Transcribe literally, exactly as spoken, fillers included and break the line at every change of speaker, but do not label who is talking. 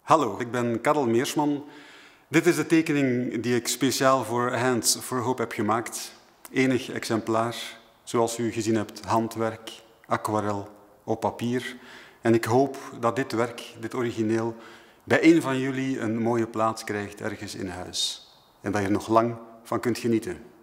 Hallo, ik ben Karl Meersman. Dit is de tekening die ik speciaal voor Hands for Hope heb gemaakt. Enig exemplaar, zoals u gezien hebt, handwerk, aquarel op papier. En ik hoop dat dit werk, dit origineel, bij een van jullie een mooie plaats krijgt ergens in huis. En dat je er nog lang van kunt genieten.